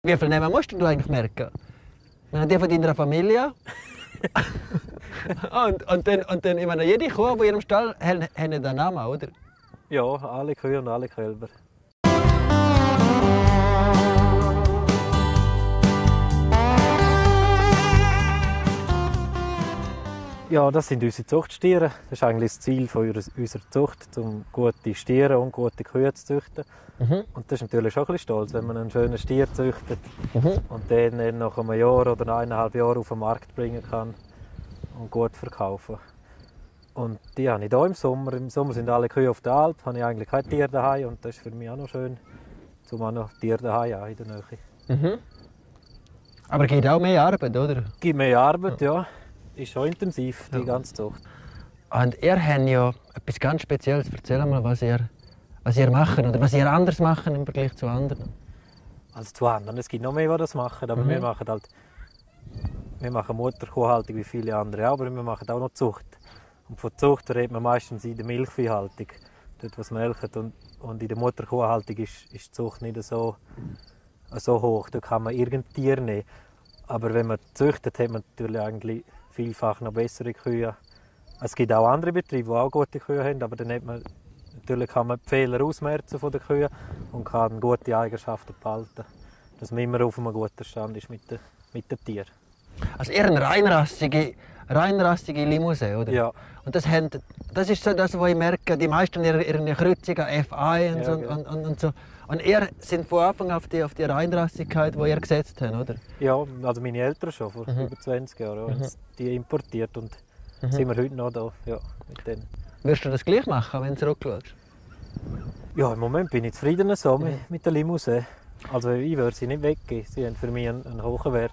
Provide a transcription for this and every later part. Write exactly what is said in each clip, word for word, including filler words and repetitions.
Wie viel nehmen musst du eigentlich merken? Die von deiner Familie? und, und, dann, und dann, ich meine, jede Kuh in ihrem Stall hat einen Namen, oder? Ja, alle Kühe und alle Kälber. Ja, das sind unsere Zuchtstiere. Das ist eigentlich das Ziel unserer Zucht, um gute Stiere und gute Kühe zu züchten. Mhm. Und das ist natürlich schon ein bisschen stolz, wenn man einen schönen Stier züchtet mhm. und den nach einem Jahr oder eineinhalb Jahren auf den Markt bringen kann und gut verkaufen. Und die habe ich hier im Sommer. Im Sommer sind alle Kühe auf der Alp, habe ich eigentlich kein Tier daheim und das ist für mich auch noch schön, um auch noch Tiere daheim haben in der Nähe. Mhm. Aber es gibt auch mehr Arbeit, oder? Es gibt mehr Arbeit, ja. Ist schon intensiv, die ganze Zucht. Und ihr habt ja etwas ganz Spezielles. Erzähl mal, was ihr, was ihr macht oder was ihr anders macht im Vergleich zu anderen. Also zu anderen. Es gibt noch mehr, die das machen, aber mhm. wir machen halt wir machen Mutterkuhhaltung wie viele andere, aber wir machen auch noch Zucht. Und von Zucht redet man meistens in der Milchviehhaltung, dort was melkt. Und, und in der Mutterkuhhaltung ist, ist die Zucht nicht so, so hoch. Da kann man irgendein Tier nehmen. Aber wenn man züchtet, hat man natürlich eigentlich vielfach noch bessere Kühe. Es gibt auch andere Betriebe, die auch gute Kühe haben, aber dann hat man, natürlich kann man die Fehler ausmerzen von den Kühen und kann gute Eigenschaften behalten, dass man immer auf einem guten Stand ist mit den, mit den Tieren. Also eher eine reinrassige, reinrassige Limousin, oder? Ja. Und das, haben, das ist so das, was ich merke, die meisten ihre, ihre Kreuzungen F eins und, ja, so, ja. und, und, und so. Und ihr sind von Anfang auf die, auf die Reinrassigkeit, die ihr gesetzt habt, oder? Ja, also meine Eltern schon, vor mhm. über zwanzig Jahren haben mhm. die importiert und mhm. sind wir heute noch da, ja, mit denen. Wirst du das gleich machen, wenn du zurückschaust? Ja, im Moment bin ich zufrieden so mhm. mit der Limousin. Also ich würde sie nicht weggeben, sie haben für mich einen, einen hohen Wert.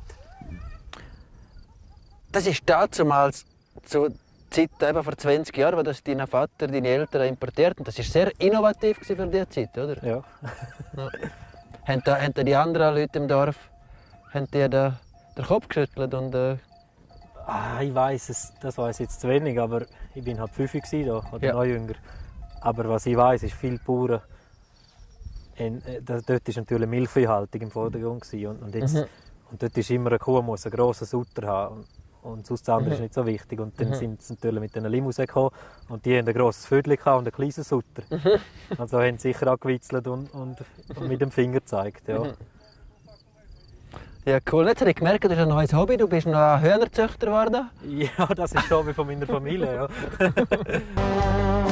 Das ist damals zur Zeit, eben vor zwanzig Jahren, als das dein Vater, deine Eltern importiert haben. Das war sehr innovativ für diese Zeit, oder? Ja. ja. Haben, da, haben da die anderen Leute im Dorf haben die da den Kopf geschüttelt? Und, äh... ah, ich weiss es, das weiss ich jetzt zu wenig, aber ich war halt fünf da, oder ja. noch jünger. Aber was ich weiss, ist viel Bauern. Dort war natürlich Milchviehhaltung im Vordergrund. Und, und, jetzt, mhm. und dort ist immer eine Kuh, muss einen grossen Sutter haben. Und sonst das andere mhm. ist nicht so wichtig. Und dann mhm. sind sie natürlich mit einer Limousin gekommen und die hatten ein grosses Vödel und einen kleinen Sutter. Mhm. Also haben sie sicher angewitzelt und, und, und mit dem Finger gezeigt. Ja. Mhm. Ja, cool. Jetzt habe ich gemerkt, du hast ein neues Hobby. Du bist noch Hühnerzüchter geworden. Ja, das ist das Hobby von meiner Familie. Ja.